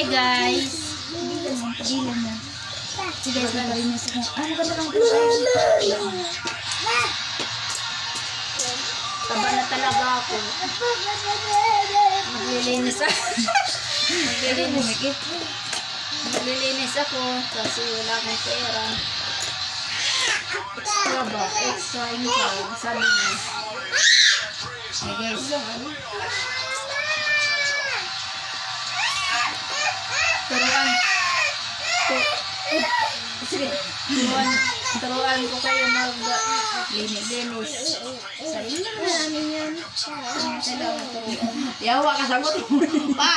guys. Pagilan na. Si guys, nagpalinis ko. Ano ka na lang ito? Taba na talaga ako. Maglilinis ako. Maglilinis ako kasi wala akong pera. Extra ba? Extra income. Sabi niya. Hey guys. Turuan ko kayo mag-linis. Sarili na namin yan. Yawa ka sagot. Pa!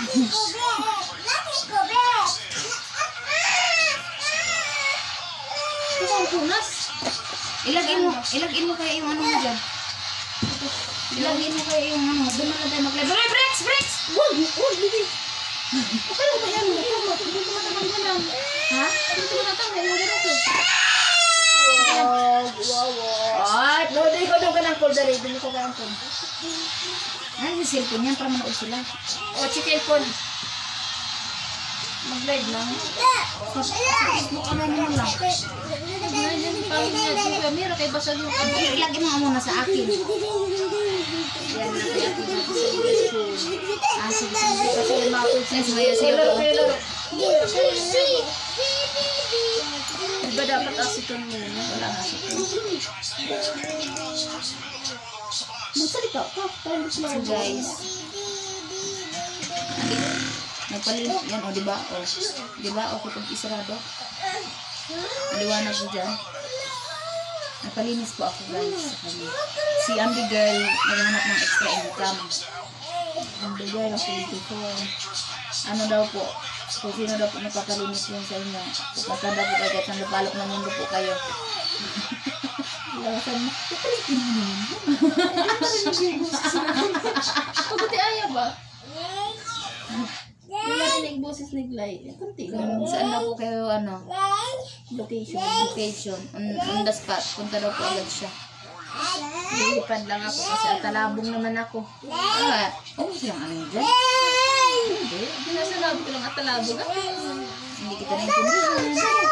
Ito punas. Ilagin mo kaya yung ano mo dyan. Ilagin mo kaya yung ano. Doon na tayo mag-level. Breaks! Wag! Okay lang ba yan? Hindi ko matanggalan. Ha? Hindi ko matanggalan. What? No, di ko doon ka ng cold rin. Doon ko ka ng cold. Ano yung cellphone yan para manood sila? O, cellphone. Mag-live lang. Facebook ka na naman lang. Camera kay basag yung camera. Ilagin mo muna sa akin. Yan na kaya sige. Kasi yung mga princess maya sa'yo. Diba dapat asiton muna? Wala nga asiton. Magsalita ka. So guys. Nagpalinis. Yan o, diba? Diba? O, kung isarado. Maliwanag ko dyan. Nagpalinis po ako guys. Si Ambi Girl naghanap ng extra income. Ambi Girl ako dito. Ano daw po? Kung sino daw po nagpapalinis yun sa inyo. Magkanda po kayo kahit nandapalok ng mundo po kayo. Lawasan mo. Kapalitin mo naman. Kabuti ayaw ba? Yung narinig boses ni Glay. Kunti lang. Saan daw po kayo ano? Location. On the spot. Punta daw po agad siya. Lilipad lang ako kasi atalabong naman ako. Oo siyang ano yun dyan? Hindi. Pinasalabong ko lang atalabong. Hindi kita naintindihan.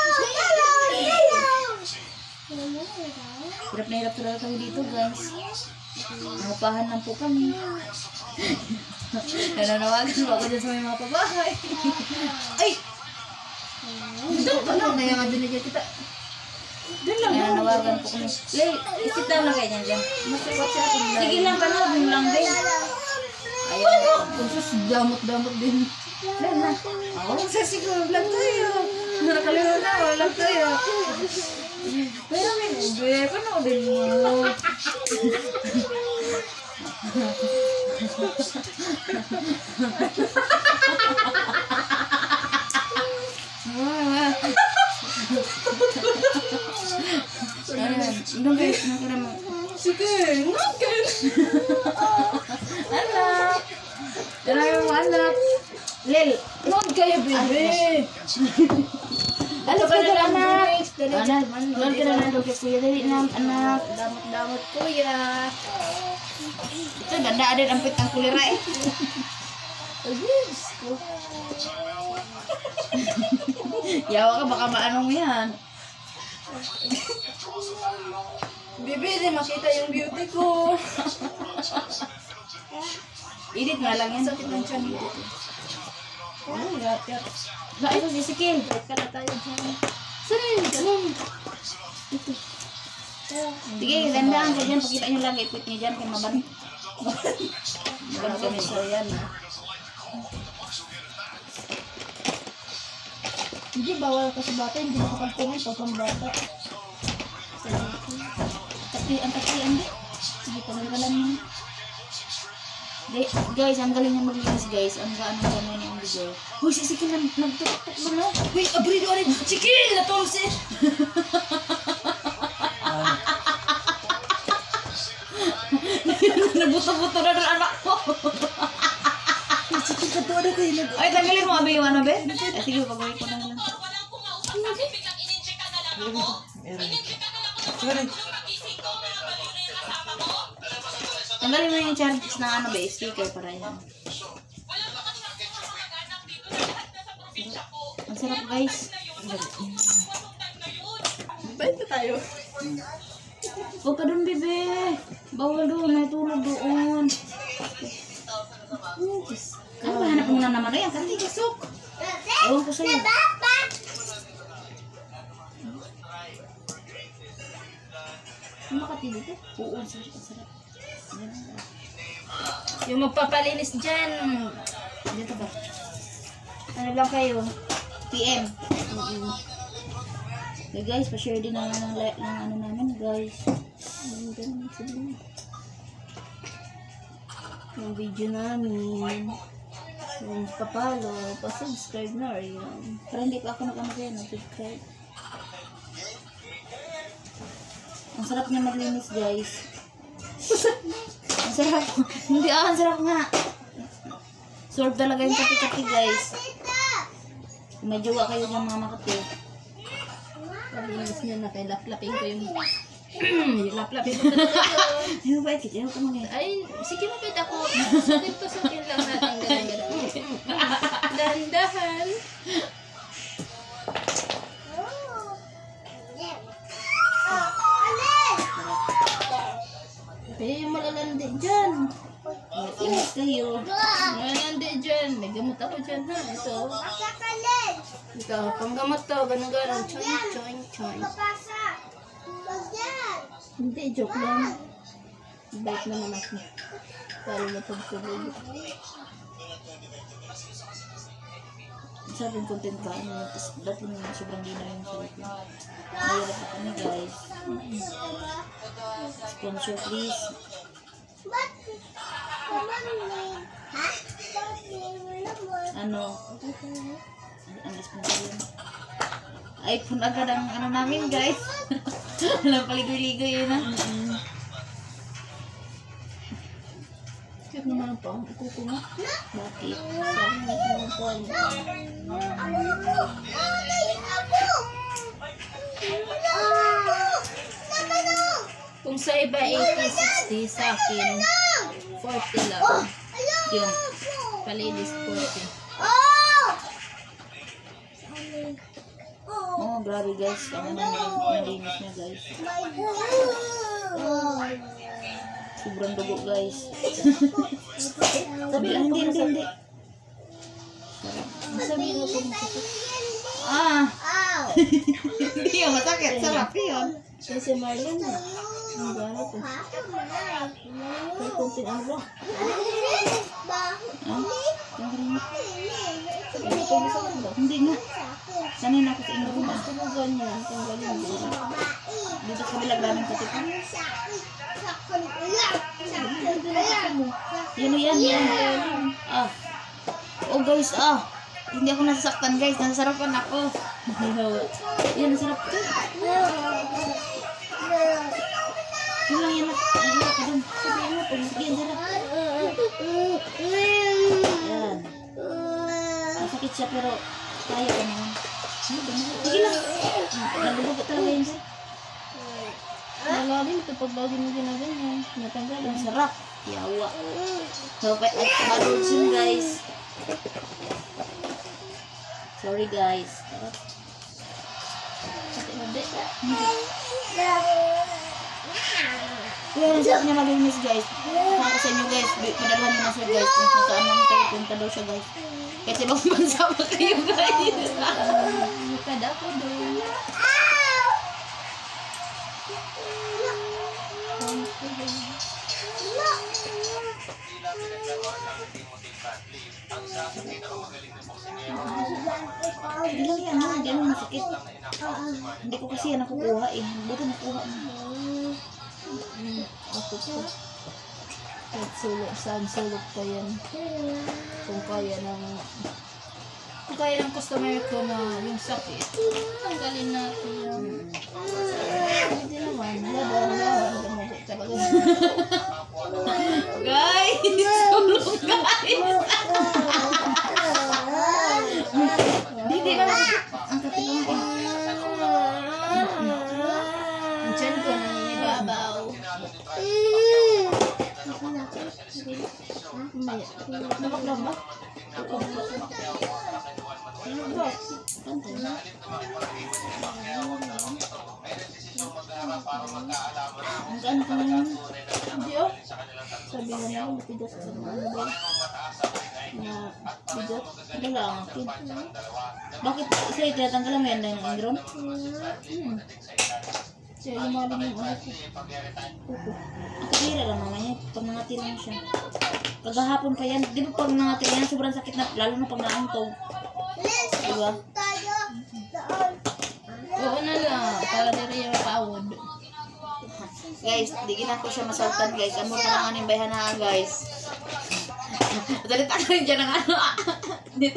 Hirap na hirap talaga kami dito guys. Nangapahan lang po kami. Nananawagan mo ako dyan sa mga pabahay. Ay! Ito pa lang. Kaya nga doon na dyan kita. Doon lang. Nananawagan po kami. Lay, isit lang kayo dyan. Masawat siya atin lang. Sige lang, panood mo lang din. Ayaw. Kung damot-damot din. Lang na. Ako lang sa siguro. Vlog tayo. Nakalimutan na. Vlog tayo. Pero may ube. Panoodin mo. Ano guys, nakiramang. Sige, nakin. Anak. Nakiramang anak. Lil, non kayo bebe. Anak ka na anak. Non ka na nandog kay kuya. Dali na anak. Damot-damot kuya. Ito, ganda ada dampit ang kulira eh. Yawa ka, baka maanong yan. Bibi, di makita yung beauty ko. Edit nga lang yan. Sakit ng tiyan dito. Oh, gat-gat. Ba, ito si Sikil. Bait ka na tayo dyan. Saan ganun. Ito. Sige, dandaan ka dyan. Pakita nyo lang, ipit nyo dyan. Kaya maban. Maban kami sa yan. Hindi, bawal ka sa bata. Hindi ka pagpungan pa pang bata. Ang taklian di. Sige, pagkakalan mo. Guys, ang galing niya maglinis guys. Ang gano'n ni Ambi Girl. Uy, si Sikil nagtutok mo na. Uy, abrido rin. Sikil! Natulsi! Nabuto-buto na ng anak ko. Sikil ka to na kayo. Ay, tanggalin mo Abi yung ano, be? Sige, pagawin ko na lang. Tanggalin mo yung charges na ano ba, sticker para yan. sarap guys. Bait na tayo. Huwag ka doon, bebe. Bawal doon. May tulog doon. Ano ba hanap mo na naman? Ayan, kasi kasok. Ewan ko sa'yo. Ano makati dito? Oo, ang sarap. Yung magpapalinis dyan. Dito ba? Ano lang kayo? PM. Okay guys, pa-share din ng ano namin guys. Yung video namin. Yung papalo, pa-subscribe na rin. Para hindi pa ako nag-subscribe. Ang sarap niya maglinis guys. Ang sarap. Hindi ang sarap nga. Solve talaga yung kape-kape guys. Kung may jowa kayo dyan mga makate. Pag-inis niya na kay laplapin ko yung... laplapin ko talaga. Ayaw ba? Ayaw ka mga. Ay, sige mabait ako. Sukin lang natin. Ganun. Dahan-dahan. Kaya yung malalandi dyan. Ingat kayo. Malalandi dyan. May gamot ako dyan ha. Ito. Ito, panggamot to. Ganun-ganun. Choing. Hindi, joke lang. Bait naman ako. Para matagtuloy. Sabi yung content ka. Tapos dati naman sobrang gina yung sarap. Mayroon pa kami guys. Sponsor please. Ano? Ang sponsor yun. iPhone agad ang ano namin guys. Walang paligoy-ligoy yun ha. Cute naman po ang kuko mo. Bakit? Kung sa iba 80, 60, sa akin 40 lang. Yun. Palidis 40. Oh, grabe guys. Ano naman nalinis niya guys. Sobrang dugo guys. Sabi lang, hindi. Sabihin mo kung masakit. Hindi yung masakit. Sarap yun. Si Marlon na. Ang gano'n po. May kunting ano ba? Hindi nga. Sanay na ako sa inyo. Tulugan niya. Tanggalin mo. Dito sa bilag namin kasi pa. Yan. Oh guys, hindi ako nasasaktan guys. Nasasarapan ako. Yan, nasarap ko. Yun lang yan. Ano ka dun? Sabihin mo, sige, ang sarap. Yan. Masakit siya pero kaya ka naman. Sige lang. Nalubugot talaga yun siya. Malalim ito pag lagi mo ginaganyan. Natanggal Ang ang sarap. Yawa. So, at yun guys. Sorry guys. Yan, ang sarap niya malinis guys. Ako sa inyo guys. Padalhan niyo na siya guys. Kung saan lang kayo punta daw siya guys. Kasi ibang bansa pa kayo guys. kada ko doon. Hindi lang yan, hindi lang masakit. Hindi ko kasi yan nakukuha eh. Hindi ko nakuha. Ako po. Kahit sulok, saan sulok pa yan. Kung kaya ng customer ko na yung sakit, tanggalin natin yan. Hindi naman. Laban talaga. Guys! Sulong guys! Hindi ba masakit? Ang kapilang eh. Ang tiyan ko nang ibabaw. Namag lang ba? Ano ba? Ano, matigas ka ng ano ba? Na bigat. Wala lang akin. Bakit sa'yo tinatanggalan mo yan na yung ingron? Siya lumalim yung ano ko. Pupo. Ako tira lang naman yan. Pag nangatira mo siya. Kagahapon pa yan. Di ba pag nangatira yan, sobrang sakit na. Lalo na pag naantog. Diba? Oo na lang. Para diri yung pawod. Guys, di gina ko siya masaltan guys. Amo pa lang aning bayhan na guys. Dali ta rin dyan ang ano. Dito.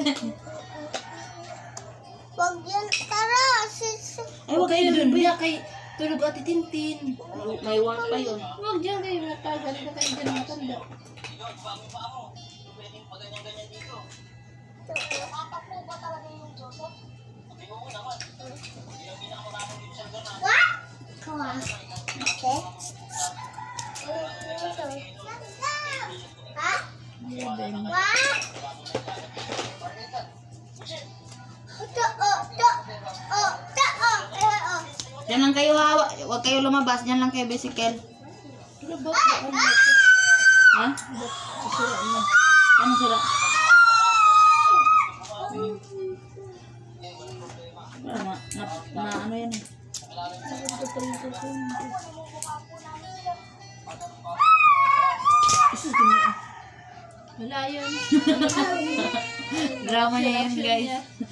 Wag yan, tara, Ay, wag kayo dun. Biya kay tulog at Tintin. May work pa yun. Huwag dyan kayo matagal na kayo dyan matanda. Diyan lang kayo hawa. Huwag kayo lumabas. Diyan lang kayo bicycle. Labot ba ano ito? Ha? Sira mo. Ano sila? Na ano yan eh. Ito pa rin ito. Isus din mo. Wala yun. Drama niya yan guys.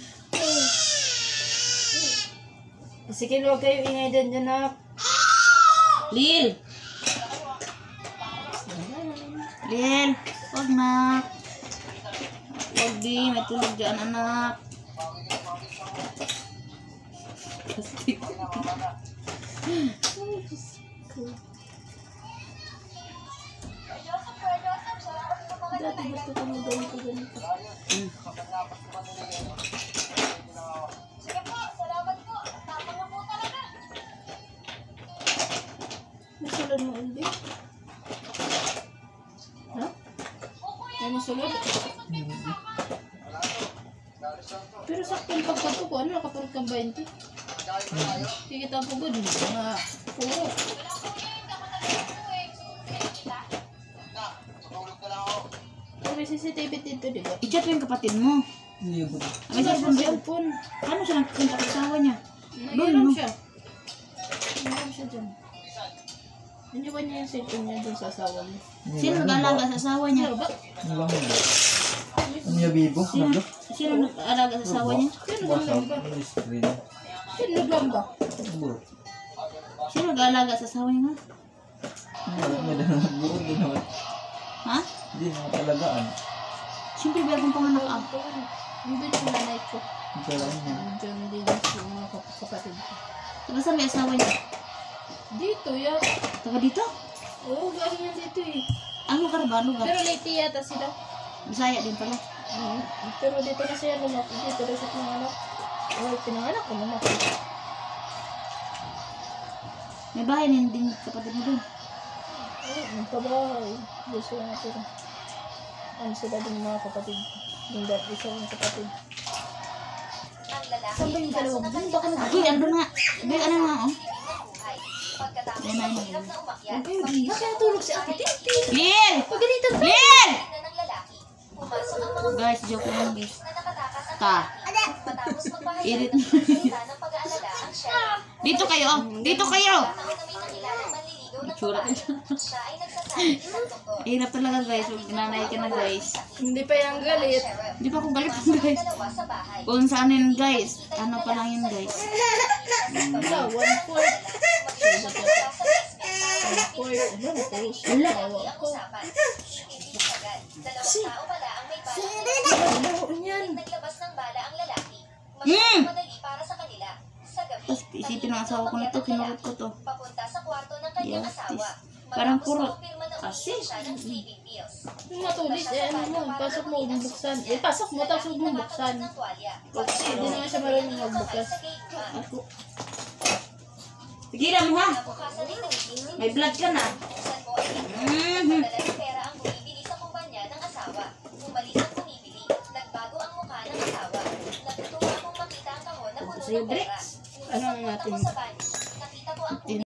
Sige, huwag kayo ingay dyan na. Lil! Lil! Huwag na. Huwag di. May tulog dyan anak. Dati gusto ko mo ganito. Nasulod mo ulit? Ha? Ay, nasulod? Pero sakto yung pagpagpo ko, ano nakapagod kang 20? Kikita po ko din, mga puro. Pero may CCTV dito, di ba? I-chat mo yung kapatid mo. May Wala cellphone sa siya. cellphone. Ano siya nagpunta sa asawa niya? Nairam siya. Nairam siya dyan. Iniwan niya yung cellphone niya dun sa asawa niya. Sino nag-alaga sa asawa niya? Ano ba? Ano yung bibo? Sino nag-alaga sa asawa niya? Sino naglamba? Sino naglamba? Sino nag-alaga sa asawa niya nga? Ha? Hindi na talagaan. Siyempre bagong panganak ah. Hindi ko nanay ko. Kailan niya. Diyan din sa mga kapatid ko. Taga saan may asawa niya? Dito, ya. Taga dito? Oo, galing yan dito eh. Ang lugar ba? Lugar? Pero late yata sila. Bisaya din pala. Pero dito na siya lumaki. Dito na siya pinanganak. Oh, pinanganak ko lumaki. May bahay na din kapatid mo doon. Nagpabahay. Diyos ko na sila. Ano sila din mga kapatid. Yung dati isa yung kapatid. Saan ba yung dalawa? Doon baka Uy, ano nga? Uy, ano nga oh? Yan na yun. nag-ay. Kasi natulog si Ate Titi. Lil! Pagalitan ka. Lil! Guys, joke lang guys. Ta. Irit. Dito kayo oh. Dito kayo. Itsura ka dyan. Hirap talaga guys. Huwag nanay ka na guys. Hindi pa yung galit. Di pa ako galit guys. Kung saan yun guys. Ano pa lang yun guys. Wala, 1/4. 1/4. Wala, natulog siya. Wala. Ako. Yan. Tapos isipin ng asawa ko nito. Kinurot ko to. Yes, this. Parang kurot. Kasi. Yung matulis, eh ano mo, pasok mo, bubuksan. Eh, pasok mo, tapos huwag mong buksan. Hindi naman siya marunong magbukas. Ako. Tigilan mo ha. May blood ka na. Sa'yo, Brex. Ano ang natin?